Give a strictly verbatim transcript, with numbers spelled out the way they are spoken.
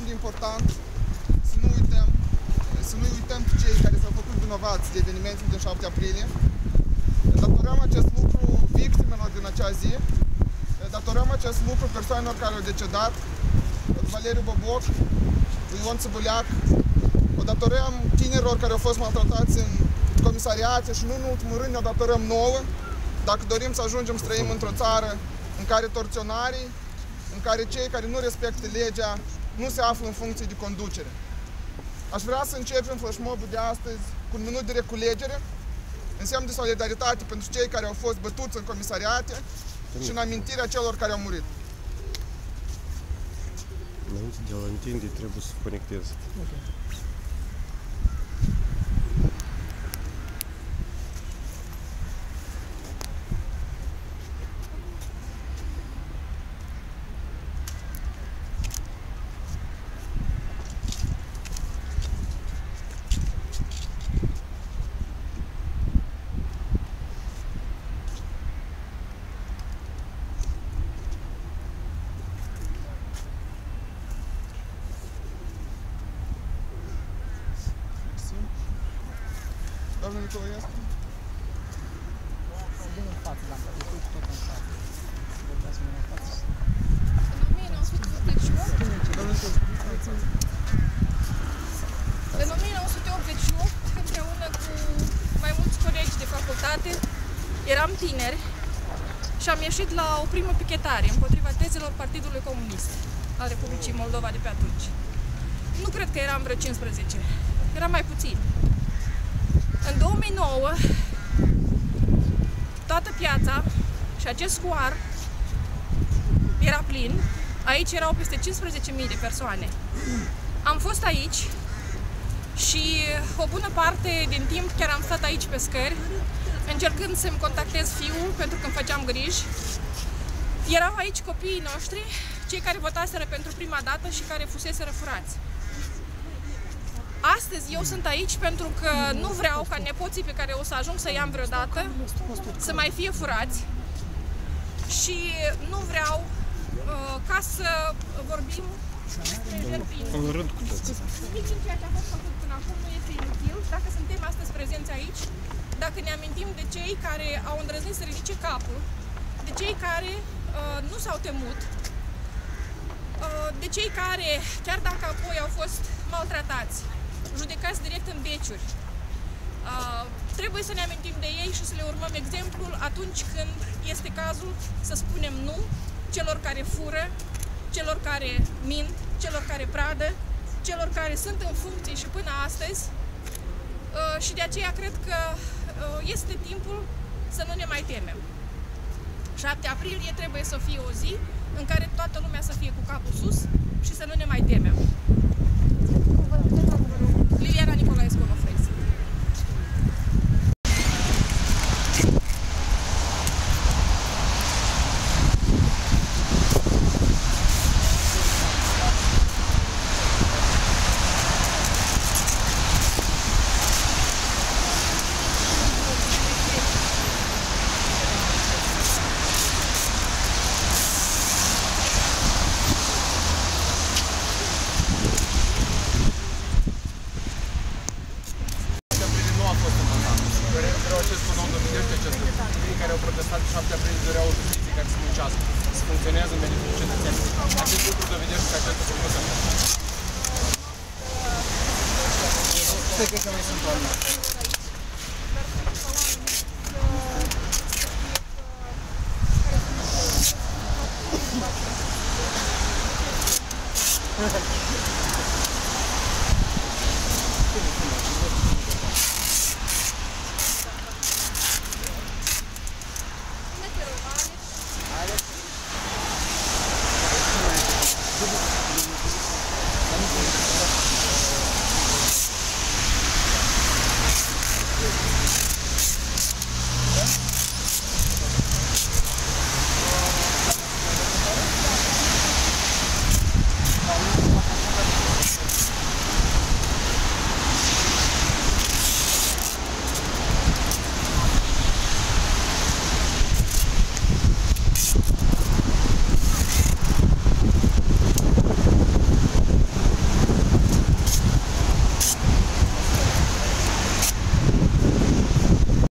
de important să nu uităm, să nu uităm pe cei care s-au făcut vinovați de evenimentele din șapte aprilie. Datorăm acest lucru victimelor din acea zi, datorăm acest lucru persoanelor care au decedat, Valeriu Boboc, Ion Țibuleac, o datorăm tinerilor care au fost maltratați în comisariate și nu în ultimul rând ne datorăm nouă, dacă dorim să ajungem să trăim într-o țară în care torționarii, în care cei care nu respectă legea nu se află în funcție de conducere. Aș vrea să începem flash mob-ul de astăzi cu un minut de reculegere, în semn de solidaritate pentru cei care au fost bătuți în comisariate și în amintirea celor care au murit. Înainte de a întinde, trebuie să conectez. Okay. Doamne Nicolaescu? Din față, doamne, tot în față. Vorbeați în față. În o mie nouă sute optzeci și opt, în o mie nouă sute optzeci și opt, împreună cu mai mulți colegi de facultate, eram tineri și am ieșit la o primă pichetare împotriva tezelor Partidului Comunist al Republicii Moldova de pe atunci. Nu cred că eram vreo cincisprezece, eram mai puțin. În două mii nouă, toată piața și acest scoar era plin. Aici erau peste cincisprezece mii de persoane. Am fost aici și o bună parte din timp chiar am stat aici pe scări, încercând să-mi contactez fiul pentru că îmi făceam griji. Erau aici copiii noștri, cei care votaseră pentru prima dată și care fuseseră furați. Astăzi eu sunt aici pentru că nu vreau ca nepoții pe care o să ajung să i-am vreodată să mai fie furați și nu vreau uh, ca să vorbim despre jertfire. Nici în ceea ce a fost făcut până acum nu este inutil dacă suntem astăzi prezenți aici, dacă ne amintim de cei care au îndrăznit să ridice capul, de cei care uh, nu s-au temut, uh, de cei care, chiar dacă apoi au fost maltratați, judecați direct în beciuri. Uh, trebuie să ne amintim de ei și să le urmăm exemplul atunci când este cazul să spunem nu celor care fură, celor care mint, celor care pradă, celor care sunt în funcție și până astăzi. Uh, și de aceea cred că uh, este timpul să nu ne mai temem. șapte aprilie trebuie să fie o zi în care toată lumea să fie cu capul sus și să nu ne mai temem. Liliana Nicolaescu Onofrez. Cei care au protestat pe șapte aprilie doreau o justiție care să muncească, să funcționeze în beneficiul cetățenilor. Acest lucru dovedește că această săptămână. Stai că mai sunt oameni.